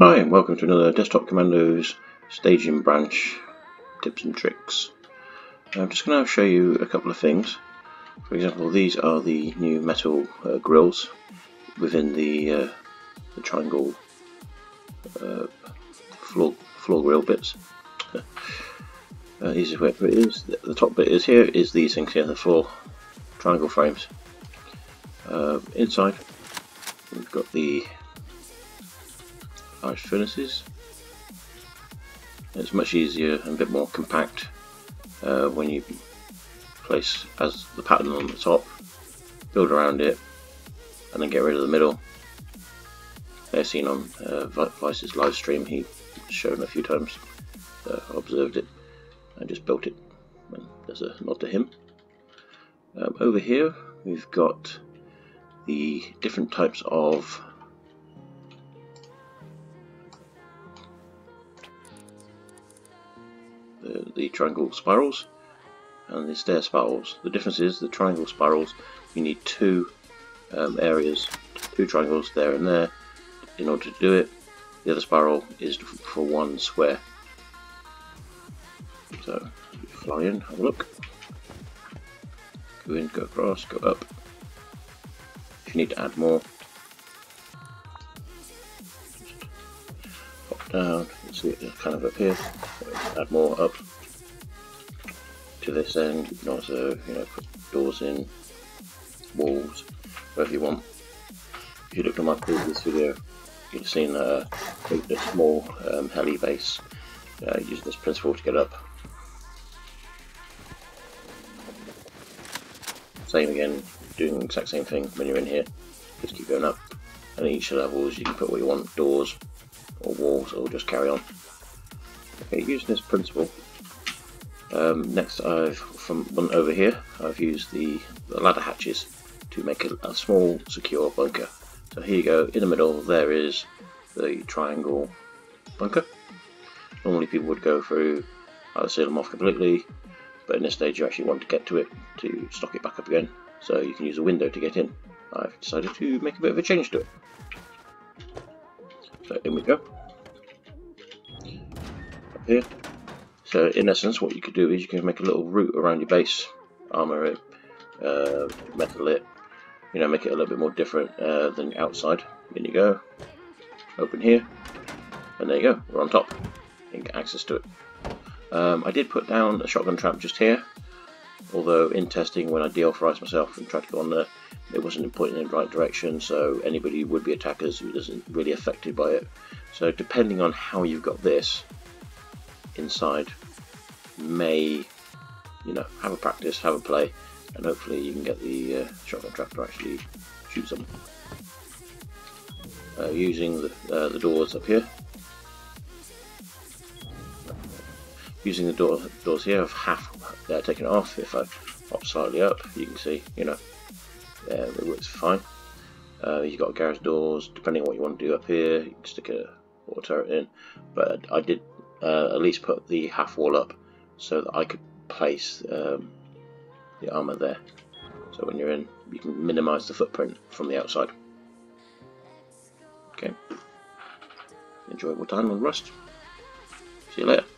Hi and welcome to another Desktopcommando's staging branch tips and tricks. I'm just going to show you a couple of things. For example, these are the new metal grills within the triangle floor grill bits. These are where it is. The top bit is here. Is these things here, the four triangle frames. Inside, we've got the large furnaces. It's much easier and a bit more compact when you place as the pattern on the top, build around it, and then get rid of the middle. They're seen on Vice's live stream. He shown a few times, observed it, and just built it. And there's a nod to him. Over here we've got the different types of the triangle spirals and the stair spirals. The difference is the triangle spirals, you need two areas, two triangles there and there in order to do it. The other spiral is for one square. So you fly in, have a look, go in, go across, go up. If you need to add more, just pop down, you see it kind of up here. Add more up to this end. You can also, put doors in, walls, wherever you want. If you looked at my previous video, you'd have seen a small heli base using this principle to get up. Same again, doing the exact same thing when you're in here. Just keep going up, and at each levels you can put what you want, doors or walls, or just carry on. Okay, using this principle. Next, from one over here, I've used the ladder hatches to make a small secure bunker. So here you go, in the middle there is the triangle bunker. Normally people would go through, either seal them off completely, but in this stage you actually want to get to it to stock it back up again. So you can use a window to get in. I've decided to make a bit of a change to it. So in we go. Up here. So in essence what you could do is you can make a little route around your base, armour it, metal it, make it a little bit more different than outside. In you go, open here, and there you go, we're on top. You can get access to it. I did put down a shotgun trap just here, although in testing when I deauthorized myself and tried to go on there, it wasn't pointing in the right direction, so anybody would be attackers who isn't really affected by it. So depending on how you've got this inside, may have a practice, have a play, and hopefully you can get the shotgun trap to actually shoot something. Using the doors up here, using the doors here, I've half taken it off. If I pop slightly up, you can see, it works fine. You've got garage doors, depending on what you want to do up here, you can stick a water turret in, but I did at least put the half wall up so that I could place the armour there. So when you're in, you can minimise the footprint from the outside. Okay. Enjoyable time on Rust. See you later.